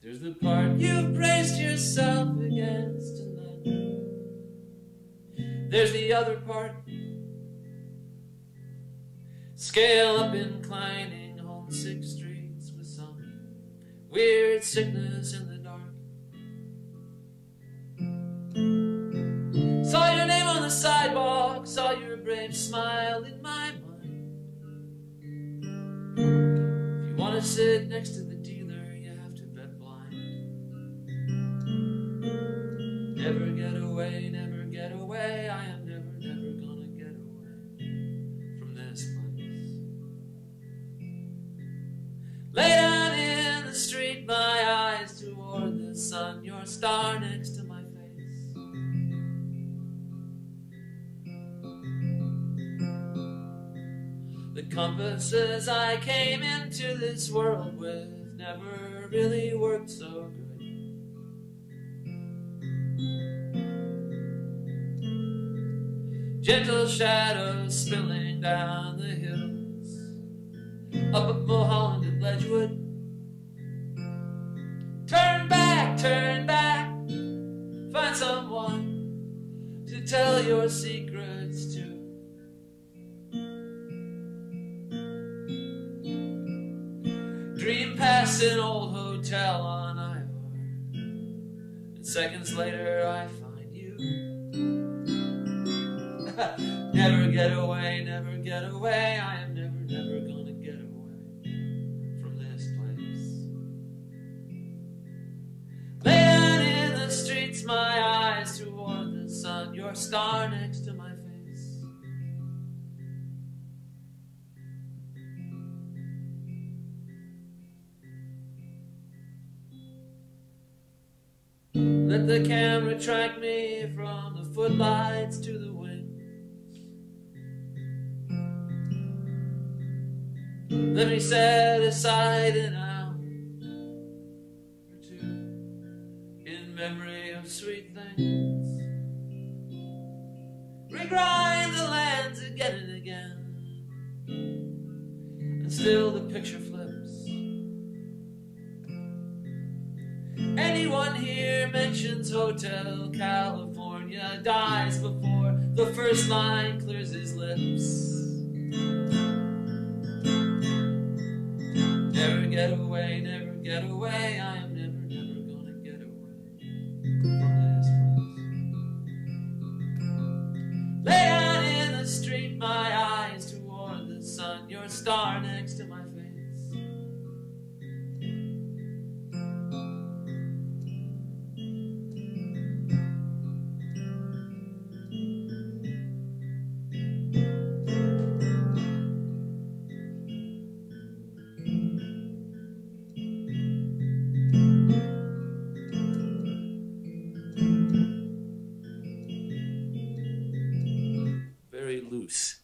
There's the part you've braced yourself against, and then there's the other part. Scale up inclining homesick streets with some weird sickness in the dark. Saw your name on the sidewalk, saw your brave smile in my mind. If you want to sit next to the dealer, you have to bet blind. Never get away, never get away. I am never gonna get away from this place. Lay down in the street, my eyes toward the sun, your star next to my face. The compasses I came into this world with never really worked so good. Gentle shadows spilling down the hills, up at Mulholland and Ledgewood. Turn back, find someone to tell your secrets to. Dream past an old hotel on Ivor, and seconds later I find you. Never get away, never get away. I am never gonna get away from this place. Lay down in the streets, my eyes toward the sun, your star next to my face. Let the camera track me from the footlights to the wings. Let me set aside an hour or two in memory of sweet things. Regrind the lens again and again, and still the picture flips. Anyone here mentions Hotel California dies before the first line clears his lips. Never get away, never get away. I am never gonna get away from this place. Lay down in the street, my eyes toward the sun, your star next to my face. Very loose.